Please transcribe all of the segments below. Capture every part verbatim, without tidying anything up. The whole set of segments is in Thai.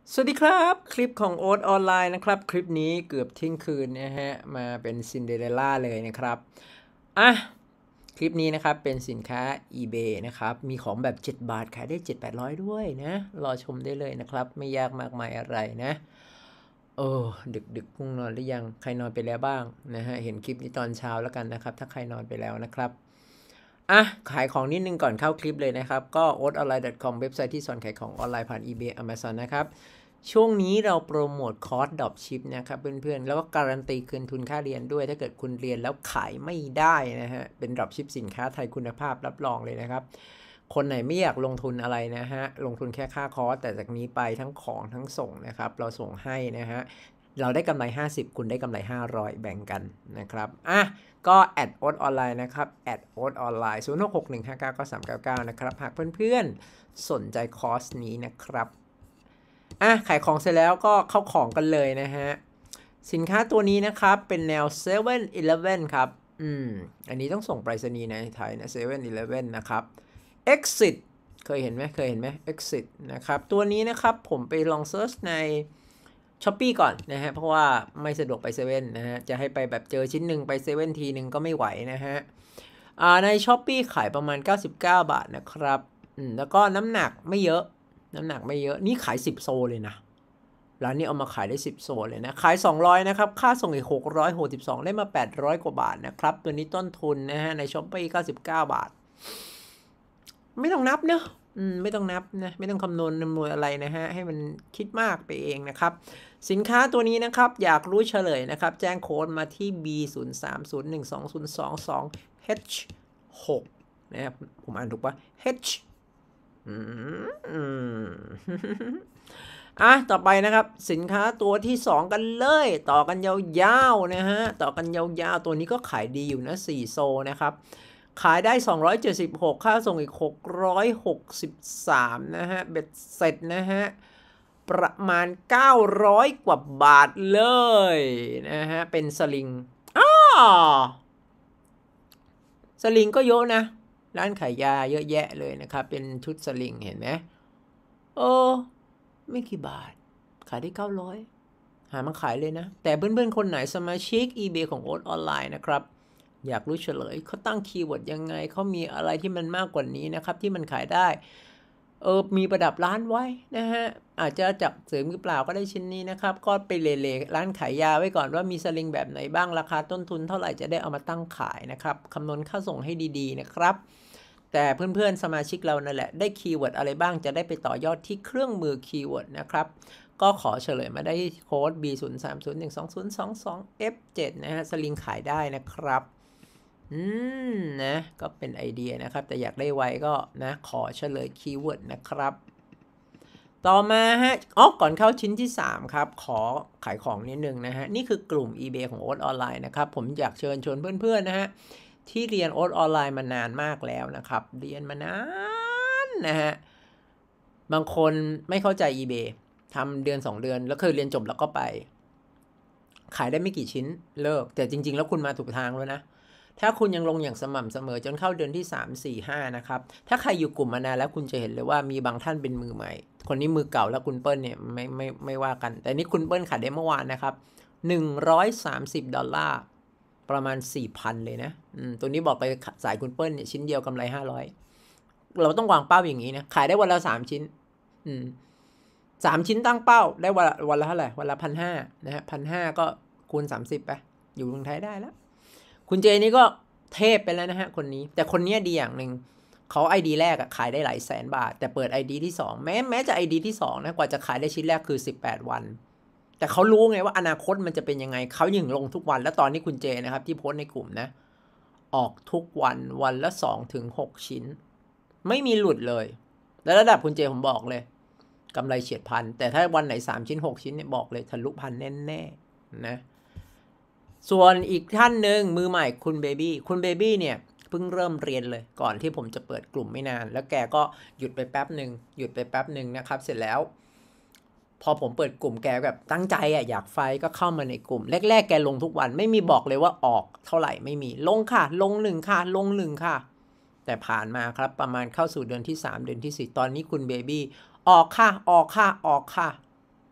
สวัสดีครับคลิปของโอ๊ตออนไลน์นะครับคลิปนี้เกือบเที่ยงคืนนะฮะมาเป็นซินเดอเรลล่าเลยนะครับอ่ะคลิปนี้นะครับเป็นสินค้า eBay นะครับมีของแบบเจ็ดบาทขายได้ เจ็ดแปดร้อย ด้วยนะรอชมได้เลยนะครับไม่ยากมากมายอะไรนะโอ้ดึกดึกพุ่งนอนหรือยังใครนอนไปแล้วบ้างนะฮะเห็นคลิปนี้ตอนเช้าแล้วกันนะครับถ้าใครนอนไปแล้วนะครับอ่ะขายของนิดนึงก่อนเข้าคลิปเลยนะครับก็ โอ๊ตออนไลน์ ดอท คอม เว็บไซต์ที่สอนขายของออนไลน์ผ่าน eBay Amazon นะครับช่วงนี้เราโปรโมทคอร์สดรอปชิปนะครับเพื่อนๆแล้วก็การันตีคืนทุนค่าเรียนด้วยถ้าเกิดคุณเรียนแล้วขายไม่ได้นะฮะเป็นดรอปชิปสินค้าไทยคุณภาพรับรองเลยนะครับคนไหนไม่อยากลงทุนอะไรนะฮะลงทุนแค่ค่าคอร์สแต่จากนี้ไปทั้งของทั้งส่งนะครับเราส่งให้นะฮะเราได้กำไรห้าสิบคุณได้กำไรห้าร้อยแบ่งกันนะครับอ่ะก็แอดโอ๊ตออนไลน์นะครับแอดโอ๊ตออนไลน์ศูนย์ หก หก หนึ่ง ห้า เก้า เก้า สาม เก้า เก้านะครับหากเพื่อนๆสนใจคอร์สนี้นะครับอ่ะขายของเสร็จแล้วก็เข้าของกันเลยนะฮะสินค้าตัวนี้นะครับเป็นแนว เซเว่น อีเลฟเว่น ครับอืมอันนี้ต้องส่งไปรษณีย์ในไทยนะ เซเว่น อีเลฟเว่น นะครับ Exit เคยเห็นไหมเคยเห็นไหม Exit นะครับตัวนี้นะครับผมไปลองเซิร์ชใน Shopee ก่อนนะฮะเพราะว่าไม่สะดวกไปเซเว่นนะฮะจะให้ไปแบบเจอชิ้นหนึ่งไปเซเว่นทีหนึ่งก็ไม่ไหวนะฮะอ่าใน Shopee ขายประมาณเก้าสิบเก้าบาทนะครับอืมแล้วก็น้ำหนักไม่เยอะน้ำหนักไม่เยอะนี่ขายสิบโซเลยนะร้านนี้เอามาขายได้สิบโซเลยนะขายสองร้อยนะครับค่าส่งอีกหกร้อยหกสิบสองได้มาแปดร้อยกว่าบาทนะครับตัวนี้ต้นทุนนะฮะใน Shopee เก้าสิบเก้าบาทไม่ต้องนับเนอะอืมไม่ต้องนับนะไม่ต้องคำนวณคำนวณอะไรนะฮะให้มันคิดมากไปเองนะครับสินค้าตัวนี้นะครับอยากรู้เฉลยนะครับแจ้งโค้ดมาที่ บี ศูนย์ สาม ศูนย์ หนึ่ง สอง ศูนย์ สอง สอง เอช หก นะครับผมอ่านถูกปะ H อืมอ่ะต่อไปนะครับสินค้าตัวที่สองกันเลยต่อกันยาวๆนะฮะต่อกันยาวๆตัวนี้ก็ขายดีอยู่นะสี่โซนะครับขายได้สองร้อยเจ็ดสิบหกค่าส่งอีกหกร้อยหกสิบสามนะฮะเบ็ดเสร็จนะฮะประมาณเก้าร้อยกว่าบาทเลยนะฮะเป็นสลิงอ้อสลิงก็เยอะนะร้านขายยาเยอะแยะเลยนะครับเป็นชุดสลิงเห็นไหมโอ้ไม่กี่บาทขายได้เก้าร้อยหามาขายเลยนะแต่เพื่อนๆคนไหนสมาชิก eBay ของโอ๊ตออนไลน์นะครับอยากรู้เฉลยเขาตั้งคีย์เวิร์ดยังไงเขามีอะไรที่มันมากกว่านี้นะครับที่มันขายได้เออมีประดับร้านไว้นะฮะอาจจะจับเสริมหรือเปล่าก็ได้ชิ้นนี้นะครับก็ไปเล่ๆร้านขายยาไว้ก่อนว่ามีสลิงแบบไหนบ้างราคาต้นทุนเท่าไหร่จะได้เอามาตั้งขายนะครับคำนวณค่าส่งให้ดีๆนะครับแต่เพื่อนๆสมาชิกเรานั่นแหละได้คีย์เวิร์ดอะไรบ้างจะได้ไปต่อยอดที่เครื่องมือคีย์เวิร์ดนะครับก็ขอเฉลยมาได้โค้ด บี ศูนย์ สาม ศูนย์ หนึ่ง สอง ศูนย์ สอง สอง เอฟ เจ็ด นะฮะสลิงขายได้นะครับอืมนะก็เป็นไอเดียนะครับแต่อยากได้ไวก็นะขอเฉลยคีย์เวิร์ดนะครับต่อมาฮะอ๋อก่อนเข้าชิ้นที่สามครับขอขายของนิดนึงนะฮะนี่คือกลุ่ม eBay ของโอ๊ตออนไลน์นะครับผมอยากเชิญชวนเพื่อนๆนะฮะที่เรียนโอ๊ตออนไลน์มานานมากแล้วนะครับเรียนมานานนะฮะบางคนไม่เข้าใจ eBay ทำเดือนสองเดือนแล้วเคยเรียนจบแล้วก็ไปขายได้ไม่กี่ชิ้นเลิกแต่จริงๆแล้วคุณมาถูกทางแล้วนะถ้าคุณยังลงอย่างสม่ำเสมอจนเข้าเดือนที่สาม สี่ ห้านะครับถ้าใครอยู่กลุ่มมานานแล้วคุณจะเห็นเลยว่ามีบางท่านเป็นมือใหม่คนนี้มือเก่าแล้วคุณเปิ้ลเนี่ยไม่ไม่ไม่ว่ากันแต่นี่คุณเปิ้ลขายได้เมื่อวานนะครับหนึ่งร้อยสามสิบดอลลาร์ประมาณ สี่พัน เลยนะอืมตัวนี้บอกไปสายคุณเปิ้ลเนี่ยชิ้นเดียวกำไรห้าร้อยเราต้องวางเป้าอย่างนี้นะขายได้วันละสามชิ้นอืมสามชิ้นตั้งเป้าได้วันละวันละเท่าไหร่วันละ หนึ่งพันห้าร้อย นะฮะ หนึ่งพันห้าร้อย ก็คูณสามสิบไปอยู่เมืองไทยได้แล้วคุณเจนี่ก็เทพไปแล้วนะฮะคนนี้แต่คนนี้ดีอย่างหนึ่งเขา ไอ ดี แรกอะขายได้หลายแสนบาทแต่เปิด ไอ ดี ที่สองแม้แม้จะ ไอ ดี ที่สองนะกว่าจะขายได้ชิ้นแรกคือสิบแปดวันแต่เขารู้ไงว่าอนาคตมันจะเป็นยังไงเขายังลงทุกวันแล้วตอนนี้คุณเจนะครับที่โพสในกลุ่มนะออกทุกวันวันละ สองถึงหก ชิ้นไม่มีหลุดเลยและระดับคุณเจผมบอกเลยกำไรเฉียดพันแต่ถ้าวันไหนสามชิ้นหกชิ้นเนี่ยบอกเลยทะลุพันแน่ๆนะส่วนอีกท่านหนึ่งมือใหม่คุณเบบี้คุณเบบี้เนี่ยเพิ่งเริ่มเรียนเลยก่อนที่ผมจะเปิดกลุ่มไม่นานแล้วแกก็หยุดไปแป๊บหนึ่งหยุดไปแป๊บหนึ่งนะครับเสร็จแล้วพอผมเปิดกลุ่มแกแบบตั้งใจอ่ะอยากไฟก็เข้ามาในกลุ่มแรกๆแกลงทุกวันไม่มีบอกเลยว่าออกเท่าไหร่ไม่มีลงค่ะลงหนึ่งค่ะลงหนึ่งค่ะแต่ผ่านมาครับประมาณเข้าสู่เดือนที่สามเดือนที่สี่ตอนนี้คุณเบบี้ออกค่ะออกค่ะออกค่ะ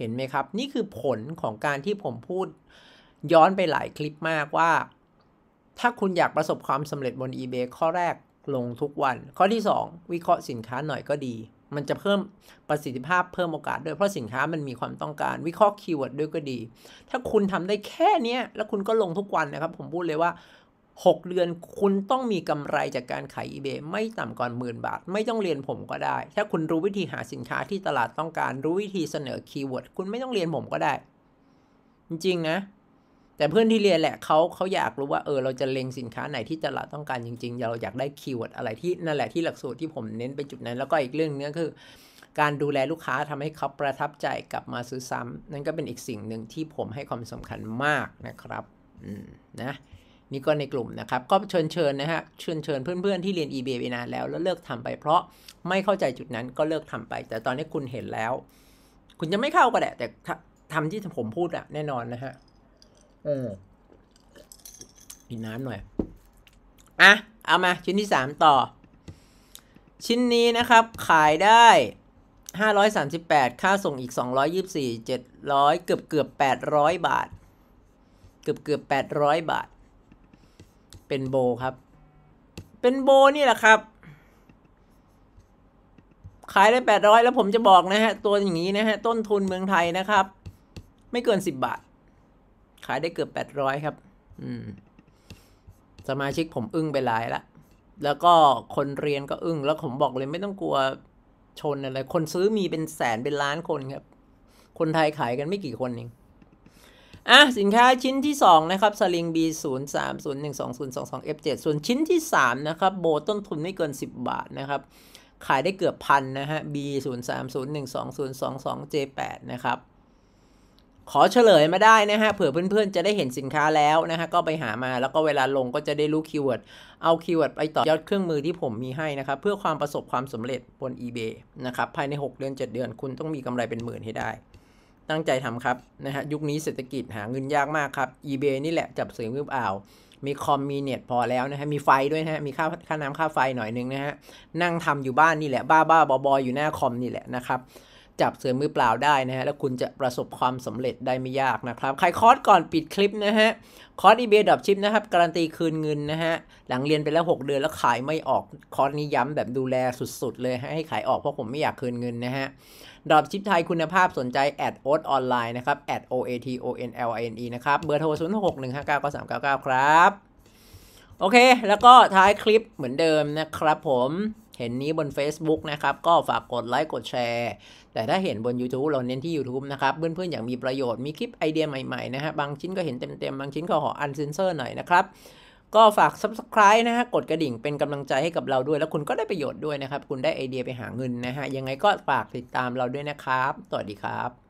ห็นไหมครับนี่คือผลของการที่ผมพูดย้อนไปหลายคลิปมากว่าถ้าคุณอยากประสบความสำเร็จบน eBay ข้อแรกลงทุกวันข้อที่สองวิเคราะห์สินค้าหน่อยก็ดีมันจะเพิ่มประสิทธิภาพเพิ่มโอกาสด้วยเพราะสินค้ามันมีความต้องการวิเคราะห์คีย์เวิร์ดด้วยก็ดีถ้าคุณทำได้แค่นี้แล้วคุณก็ลงทุกวันนะครับผมพูดเลยว่าหกเดือนคุณต้องมีกำไรจากการขาย eBay ไม่ต่ำกว่าหมื่นบาทไม่ต้องเรียนผมก็ได้ถ้าคุณรู้วิธีหาสินค้าที่ตลาดต้องการรู้วิธีเสนอคีย์เวิร์ดคุณไม่ต้องเรียนผมก็ได้จริงๆนะแต่เพื่อนที่เรียนแหละเขาเขาอยากรู้ว่าเออเราจะเล็งสินค้าไหนที่ตลาดต้องการจริงๆเราอยากได้คีย์เวิร์ดอะไรที่นั่นแหละที่หลักสูตรที่ผมเน้นไปจุดนั้นแล้วก็อีกเรื่องนึงก็คือการดูแลลูกค้าทำให้เขาประทับใจกลับมาซื้อซ้ำนั่นก็เป็นอีกสิ่งหนึ่งที่ผมให้ความสำคัญมากนะครับอืมนะนี่ก็ในกลุ่มนะครับก็เชิญเชิญนะฮะเชิญเชิญเพื่อนๆที่เรียน eBay ไปนานแล้วแล้วเลิกทำไปเพราะไม่เข้าใจจุดนั้นก็เลิกทำไปแต่ตอนนี้คุณเห็นแล้วคุณจะไม่เข้าก็ได้แต่ทำที่ผมพูดอะแน่นอนนะฮะเออกินน้ำหน่อยอ่ะเอามาชิ้นที่สามต่อชิ้นนี้นะครับขายได้ห้าร้อยสามสิบแปดค่าส่งอีกสองร้อยยี่สิบสี่ เจ็ดร้อยเกือบเกือบแปดร้อยบาทเกือบเกือบแปดร้อยบาทเป็นโบครับเป็นโบนี่แหละครับขายได้แปดร้อยแล้วผมจะบอกนะฮะตัวอย่างนี้นะฮะต้นทุนเมืองไทยนะครับไม่เกินสิบบาทขายได้เกือบแปดร้อยครับอืมสมาชิกผมอึ้งไปหลายละแล้วก็คนเรียนก็อึ้งแล้วผมบอกเลยไม่ต้องกลัวชนอะไรคนซื้อมีเป็นแสนเป็นล้านคนครับคนไทยขายกันไม่กี่คนเองอ่ะสินค้าชิ้นที่สองนะครับสลิง บี ศูนย์ สาม ศูนย์ หนึ่ง สอง ศูนย์ สอง สอง เอฟ เจ็ด ส่วนชิ้นที่สามนะครับโบต้นทุนไม่เกินสิบบาทนะครับขายได้เกือบพันนะฮะ บี ศูนย์ สาม ศูนย์ หนึ่ง สอง ศูนย์ สอง สอง เจ แปด นะครับขอเฉลยมาได้นะฮะเผื่อเพื่อนๆจะได้เห็นสินค้าแล้วนะฮะก็ไปหามาแล้วก็เวลาลงก็จะได้รู้คีย์เวิร์ดเอาคีย์เวิร์ดไปต่อยอดเครื่องมือที่ผมมีให้นะครับเพื่อความประสบความสำเร็จบน eBay นะครับภายในหกเดือนเจ็ดเดือนคุณต้องมีกำไรเป็นหมื่นให้ได้ตั้งใจทำครับนะฮะยุคนี้เศรษฐกิจหาเงินยากมากครับ eBay นี่แหละจับเสือมือเปล่ามีคอมมีเน็ตพอแล้วนะฮะมีไฟด้วยนะฮะมีค่าค่าน้ำค่าไฟหน่อยนึงนะฮะนั่งทำอยู่บ้านนี่แหละบ้าบ้าบอๆอยู่หน้าคอมนี่แหละนะครับจับเสือมือเปล่าได้นะฮะแล้วคุณจะประสบความสำเร็จได้ไม่ยากนะครับใครคอร์สก่อนปิดคลิปนะฮะคอร์ส eBay Dropship นะครับการันตีคืนเงินนะฮะหลังเรียนไปแล้วหกเดือนแล้วขายไม่ออกคอร์สนี้ย้ำแบบดูแลสุดๆเลยให้ขายออกเพราะผมไม่อยากคืนเงินนะฮะDropship ไทยคุณภาพสนใจแอดโอ๊ตออนไลน์นะครับแอด โอ เอ ที โอ เอ็น แอล ไอ เอ็น อี นะครับเบอร์โทรศูนย์ หก หนึ่ง ห้า เก้า เก้า สาม เก้า เก้าครับโอเคแล้วก็ท้ายคลิปเหมือนเดิมนะครับผมเห็นนี้บน Facebook นะครับก็ฝากกดไลค์กดแชร์แต่ถ้าเห็นบน YouTube เราเน้นที่ YouTube นะครับเพื่อนๆอยากมีประโยชน์มีคลิปไอเดียใหม่ๆนะฮะบางชิ้นก็เห็นเต็มๆบางชิ้นก็ขออันเซนเซอร์หน่อยนะครับก็ฝาก Subscribe นะฮะกดกระดิ่งเป็นกำลังใจให้กับเราด้วยแล้วคุณก็ได้ประโยชน์ด้วยนะครับคุณได้ไอเดียไปหาเงินนะฮะยังไงก็ฝากติดตามเราด้วยนะครับสวัสดีครับ